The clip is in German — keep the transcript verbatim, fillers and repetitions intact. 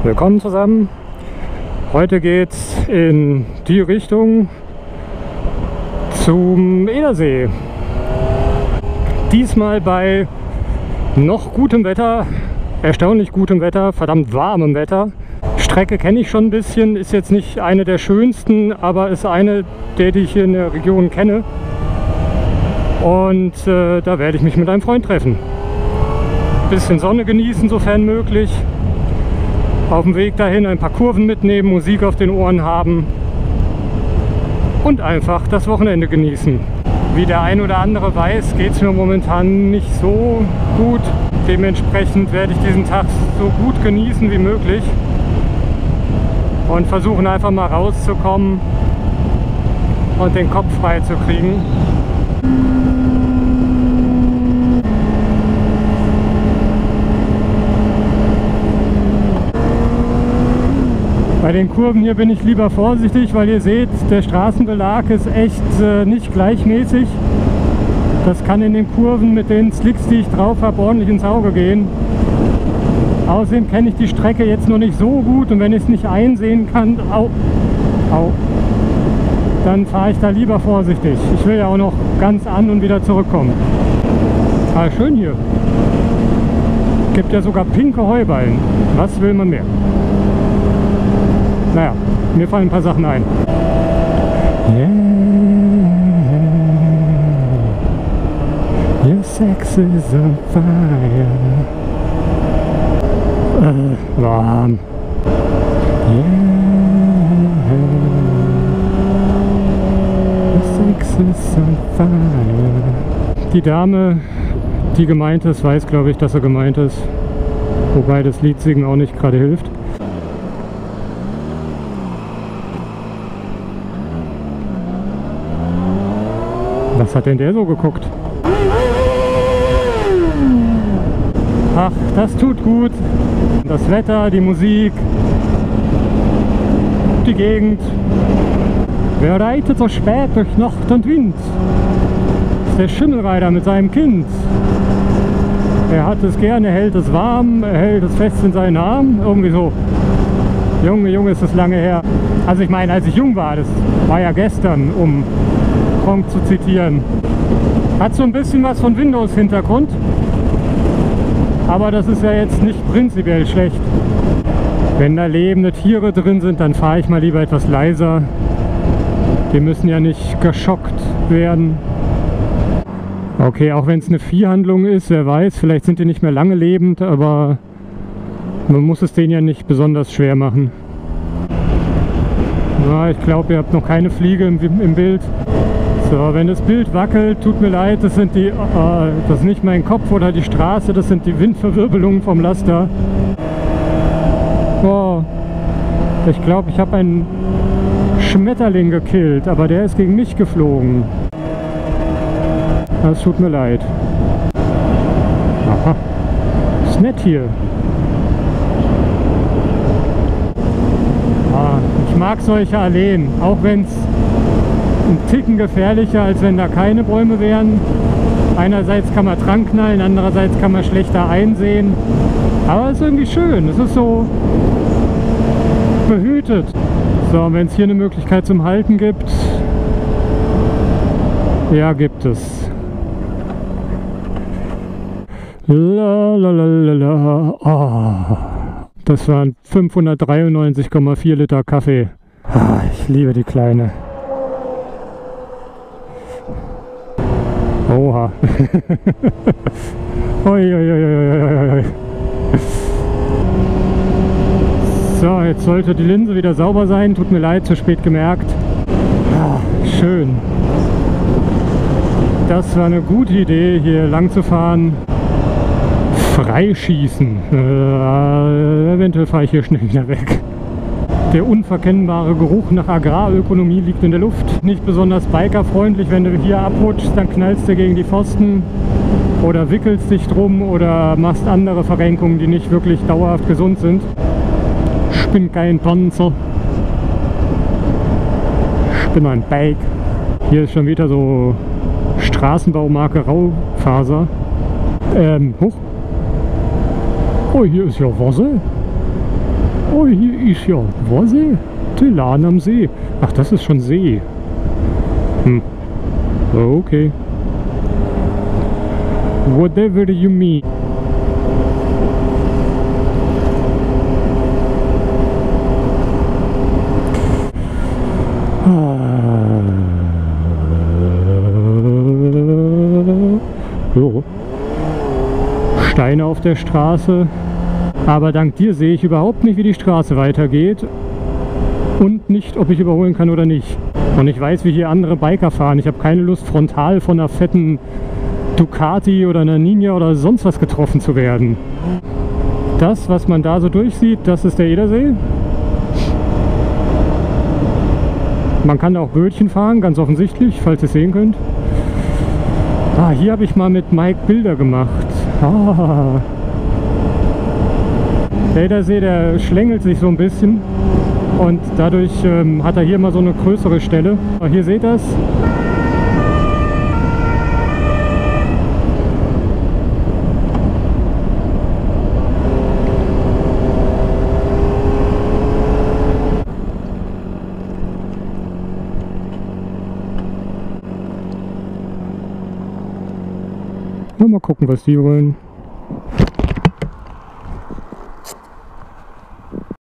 Willkommen zusammen. Heute geht's in die Richtung zum Edersee. Diesmal bei noch gutem Wetter, erstaunlich gutem Wetter, verdammt warmem Wetter. Strecke kenne ich schon ein bisschen, ist jetzt nicht eine der schönsten, aber ist eine der, die ich hier in der Region kenne. Und äh, da werde ich mich mit einem Freund treffen. Bisschen Sonne genießen, sofern möglich. Auf dem Weg dahin ein paar Kurven mitnehmen, Musik auf den Ohren haben und einfach das Wochenende genießen. Wie der ein oder andere weiß, geht es mir momentan nicht so gut. Dementsprechend werde ich diesen Tag so gut genießen wie möglich und versuchen einfach mal rauszukommen und den Kopf frei zu kriegen. Bei den Kurven hier bin ich lieber vorsichtig, weil ihr seht, der Straßenbelag ist echt äh, nicht gleichmäßig. Das kann in den Kurven mit den Slicks, die ich drauf habe, ordentlich ins Auge gehen. Außerdem kenne ich die Strecke jetzt noch nicht so gut und wenn ich es nicht einsehen kann, au, au, dann fahre ich da lieber vorsichtig. Ich will ja auch noch ganz an und wieder zurückkommen. Ah, schön hier. Gibt ja sogar pinke Heuballen. Was will man mehr? Naja, mir fallen ein paar Sachen ein. Yeah, your sex is on fire. Äh, warm. Yeah, your sex is on fire. Die Dame, die gemeint ist, weiß, glaube ich, dass er gemeint ist. Wobei das Lied singen auch nicht gerade hilft. Was hat denn der so geguckt? Ach, das tut gut. Das Wetter, die Musik, die Gegend. Wer reitet so spät durch Nacht und Wind? Das ist der Schimmelreiter mit seinem Kind. Er hat es gerne, hält es warm, er hält es fest in seinen Arm. Irgendwie so. Junge, Junge, ist das lange her. Also ich meine, als ich jung war, das war ja gestern, um Gronk zu zitieren. Hat so ein bisschen was von Windows-Hintergrund, aber das ist ja jetzt nicht prinzipiell schlecht. Wenn da lebende Tiere drin sind, dann fahre ich mal lieber etwas leiser. Die müssen ja nicht geschockt werden. Okay, auch wenn es eine Viehhandlung ist, wer weiß, vielleicht sind die nicht mehr lange lebend, aber man muss es denen ja nicht besonders schwer machen. Ja, ich glaube, ihr habt noch keine Fliege im, im Bild. So, wenn das Bild wackelt, tut mir leid, das sind die, äh, das ist nicht mein Kopf oder die Straße, das sind die Windverwirbelungen vom Laster. Oh, ich glaube, ich habe einen Schmetterling gekillt, aber der ist gegen mich geflogen. Das tut mir leid. Aha, ist nett hier. Ah, ich mag solche Alleen, auch wenn es ein Ticken gefährlicher, als wenn da keine Bäume wären. Einerseits kann man dran knallen, andererseits kann man schlechter einsehen. Aber es ist irgendwie schön, es ist so behütet. So, wenn es hier eine Möglichkeit zum Halten gibt, ja, gibt es. La, la, la, la, la. Oh, das waren fünfhundertdreiundneunzig Komma vier Liter Kaffee. Ah, ich liebe die Kleine. Oha. Oi, oi, oi, oi, oi. So, jetzt sollte die Linse wieder sauber sein. Tut mir leid, zu spät gemerkt. Ah, schön. Das war eine gute Idee, hier lang zu fahren. Freischießen. Äh, eventuell fahre ich hier schnell wieder weg. Der unverkennbare Geruch nach Agrarökonomie liegt in der Luft. Nicht besonders bikerfreundlich, wenn du hier abrutschst, dann knallst du gegen die Pfosten oder wickelst dich drum oder machst andere Verrenkungen, die nicht wirklich dauerhaft gesund sind. Ich bin kein Panzer. Ich bin ein Bike. Hier ist schon wieder so Straßenbaumarke Raufaser. Ähm, hoch. Oh, hier ist ja Wasser. Oh, hier ist ja Vorsee. Tillan am See. Ach, das ist schon See. Hm. Okay. Whatever you mean. So. Steine auf der Straße. Aber dank dir sehe ich überhaupt nicht, wie die Straße weitergeht. Und nicht, ob ich überholen kann oder nicht. Und ich weiß, wie hier andere Biker fahren. Ich habe keine Lust, frontal von einer fetten Ducati oder einer Ninja oder sonst was getroffen zu werden. Das, was man da so durchsieht, das ist der Edersee. Man kann da auch Bötchen fahren, ganz offensichtlich, falls ihr es sehen könnt. Ah, hier habe ich mal mit Mike Bilder gemacht. Ah. Der Edersee, der schlängelt sich so ein bisschen. Und dadurch ähm, hat er hier mal so eine größere Stelle. Aber hier seht ihr es. Mal gucken, was die wollen.